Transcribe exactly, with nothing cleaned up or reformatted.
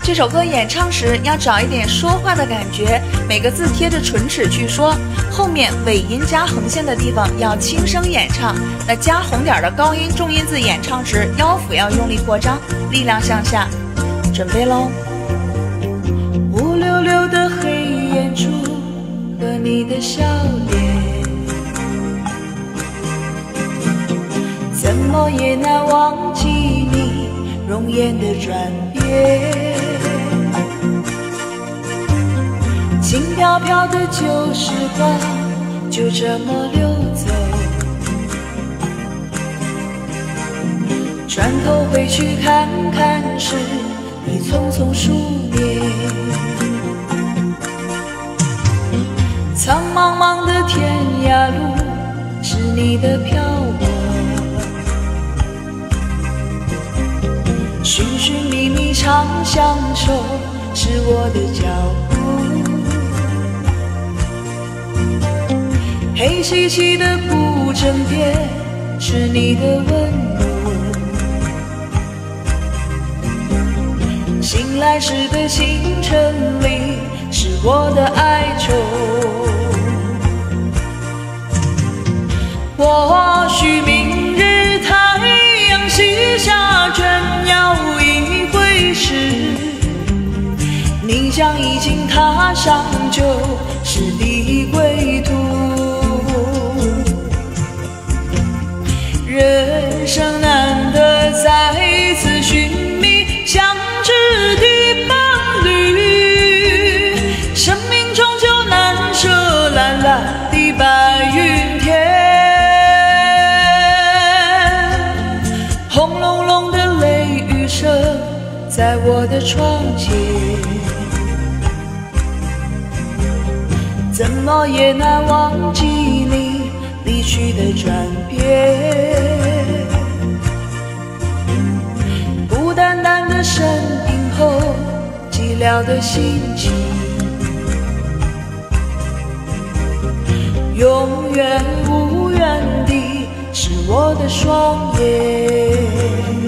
这首歌演唱时要找一点说话的感觉，每个字贴着唇齿去说，后面尾音加横线的地方要轻声演唱。那加红点的高音重音字演唱时，腰腹要用力扩张，力量向下。准备喽！乌溜溜的黑眼珠和你的笑脸，怎么也难忘记你容颜的转变。轻飘飘的旧时光就这么溜走，转头回去看看时已匆匆数年。苍茫茫的天涯路是你的漂泊，寻寻觅觅长相守是我的脚步。黑漆漆的不整片是你的温柔，醒来时的清晨里是我的哀愁。或许明日太阳西下，倦鸟一回时，你将已经踏上旧时的归途。人生难得再次寻觅相知的伴侣，生命终究难舍蓝蓝的白云天。轰隆隆的雷雨声在我的窗前，怎么也难忘记你离去的转变。孤单单的身影后寂寥的心情，永远无缘的是我的双眼。